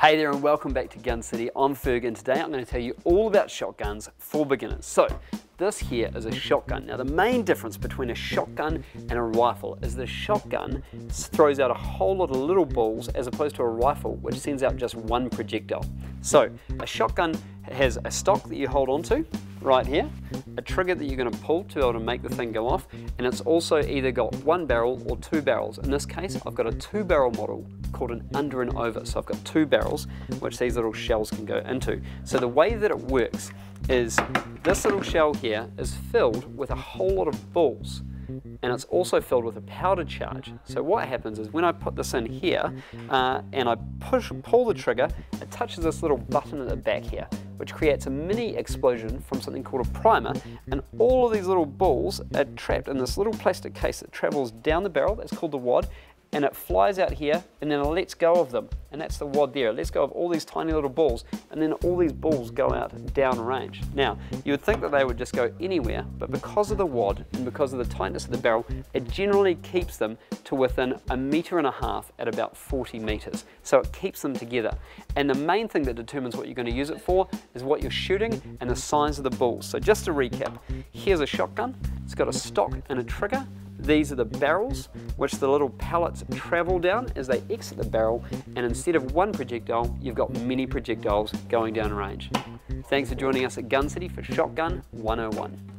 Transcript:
Hey there and welcome back to Gun City. I'm Ferg and today I'm going to tell you all about shotguns for beginners. So this here is a shotgun. Now the main difference between a shotgun and a rifle is the shotgun throws out a whole lot of little balls as opposed to a rifle which sends out just one projectile. So a shotgun has a stock that you hold onto right here, a trigger that you're going to pull to be able to make the thing go off, and it's also either got one barrel or two barrels. In this case I've got a two barrel model called an under and over, so I've got two barrels which these little shells can go into. So the way that it works is this little shell here is filled with a whole lot of balls, and it's also filled with a powder charge. So what happens is when I put this in here and I pull the trigger, it touches this little button at the back here, which creates a mini explosion from something called a primer, and all of these little balls are trapped in this little plastic case that travels down the barrel. That's called the wad, and it flies out here and then it lets go of them, and that's the wad there. It lets go of all these tiny little balls, and then all these balls go out down range. Now you would think that they would just go anywhere, but because of the wad and because of the tightness of the barrel, it generally keeps them to within 1.5 meters at about 40 meters. So it keeps them together, and the main thing that determines what you're going to use it for is what you're shooting and the size of the balls. So just to recap, here's a shotgun. It's got a stock and a trigger. These are the barrels which the little pellets travel down as they exit the barrel, and instead of one projectile, you've got many projectiles going down range. Thanks for joining us at Gun City for Shotgun 101.